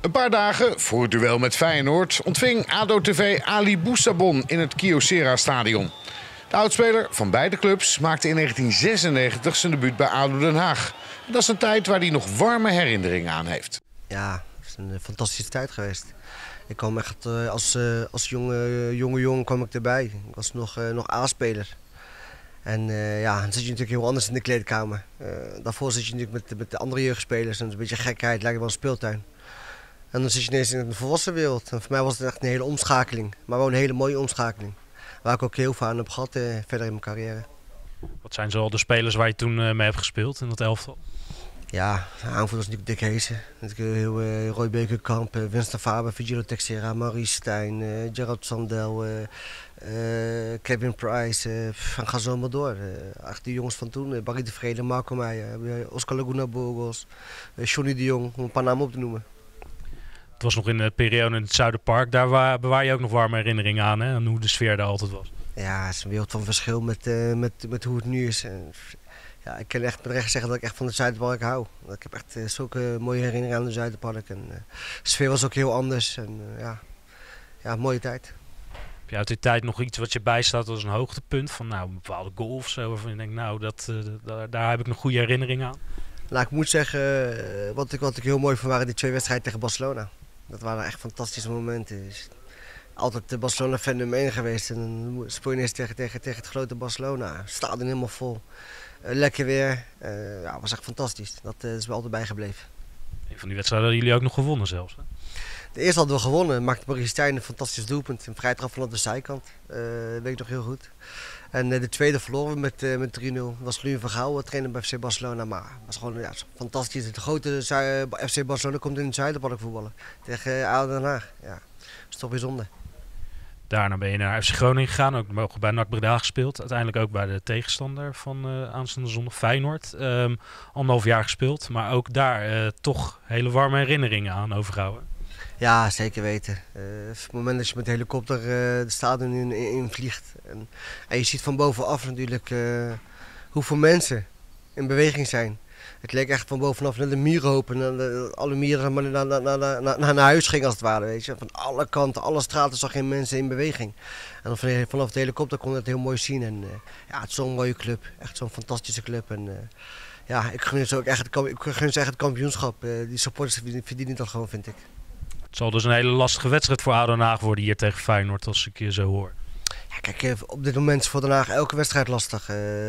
Een paar dagen voor het duel met Feyenoord ontving ADO-TV Ali Boussabon in het Kyocera-stadion. De oudspeler van beide clubs maakte in 1996 zijn debuut bij ADO Den Haag. En dat is een tijd waar hij nog warme herinneringen aan heeft. Ja, het is een fantastische tijd geweest. Ik kwam echt als jonge kwam ik erbij. Ik was nog A-speler. En ja, dan zit je natuurlijk heel anders in de kleedkamer. Daarvoor zit je natuurlijk met de andere jeugdspelers en een beetje gekheid, lijkt wel een speeltuin. En dan zit je ineens in de volwassen wereld. En voor mij was het echt een hele omschakeling, maar wel een hele mooie omschakeling. Waar ik ook heel veel aan heb gehad verder in mijn carrière. Wat zijn zoal de spelers waar je toen mee hebt gespeeld in dat elftal? Ja, aanvoerder was natuurlijk Dick Heesen. Roy Bekerkamp, Winston Faber, Virgilio Texera, Maurice Stijn, Gerard Sandel, Kevin Price. Ga zo maar door. Echt die jongens van toen, Barry de Vrede, Marco Meijer, Oscar Laguna Burgos, Johnny de Jong, om een paar namen op te noemen. Het was nog in de periode in het Zuiderpark. Daar bewaar je ook nog warme herinneringen aan, hè? Aan hoe de sfeer daar altijd was. Ja, het is een wereld van verschil met hoe het nu is. Ja, ik kan echt met recht zeggen dat ik echt van het Zuiderpark hou. Ik heb echt zulke mooie herinneringen aan het Zuiderpark. En, de sfeer was ook heel anders. En, ja, mooie tijd. Heb je uit die tijd nog iets wat je bijstaat als een hoogtepunt? Van nou, een bepaalde goal of zo? Waarvan je denkt, nou, daar heb ik nog goede herinneringen aan. Nou, ik moet zeggen, wat ik heel mooi vond waren die 2 wedstrijden tegen Barcelona. Dat waren echt fantastische momenten. Dus altijd de Barcelona-fan nummer 1 geweest. En dan speel je ineens tegen het grote Barcelona. Stadion helemaal vol. Lekker weer. Ja, was echt fantastisch. Dat is me altijd bijgebleven. Een van die wedstrijden hadden jullie ook nog gewonnen zelfs, hè? De eerste hadden we gewonnen. Maakte Maurice Stijn een fantastisch doelpunt. Een vrijtrap vanaf de zijkant. Dat weet ik nog heel goed. En de tweede verloren we met 3-0. Dat was Louis van Gaal, trainer bij FC Barcelona. Maar het was gewoon fantastisch. Het grote FC Barcelona komt in het Zuiderpark voetballen. Tegen ADO Den Haag. Ja, dat is toch bijzonder. Daarna ben je naar FC Groningen gegaan, ook bij NAC Breda gespeeld. Uiteindelijk ook bij de tegenstander van aanstaande zondag, Feyenoord. 1,5 jaar gespeeld, maar ook daar toch hele warme herinneringen aan overgehouden. Ja, zeker weten. Op het moment dat je met de helikopter de stadion in vliegt. En je ziet van bovenaf natuurlijk hoeveel mensen in beweging zijn. Het leek echt van bovenaf naar de mierenhoop en alle mieren naar huis gingen als het ware. Weet je. Van alle kanten, alle straten zag je mensen in beweging. En vanaf de helikopter kon je het heel mooi zien. En ja, het is zo'n mooie club, echt zo'n fantastische club. En ja, ik gun ze ook echt het kampioenschap. Die supporters verdienen dat gewoon, vind ik. Het zal dus een hele lastige wedstrijd voor ADO Den Haag worden hier tegen Feyenoord, als ik je zo hoor. Ja, kijk, op dit moment is voor Den Haag elke wedstrijd lastig.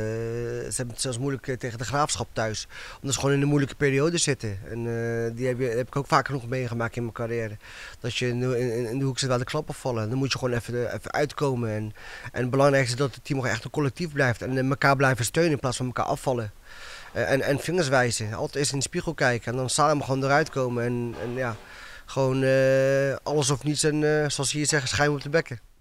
Ze hebben het zelfs moeilijk tegen de Graafschap thuis. Omdat ze gewoon in een moeilijke periode zitten. En die heb ik ook vaker nog meegemaakt in mijn carrière. Dat je in de hoek zit waar de klappen vallen. Dan moet je gewoon even uitkomen. En het belangrijkste is dat het team nog echt een collectief blijft. En elkaar blijven steunen in plaats van elkaar afvallen. En vingers wijzen. Altijd eens in de spiegel kijken. En dan samen gewoon eruit komen. En ja, gewoon alles of niets. En zoals ze hier zeggen, schuim op de bekken.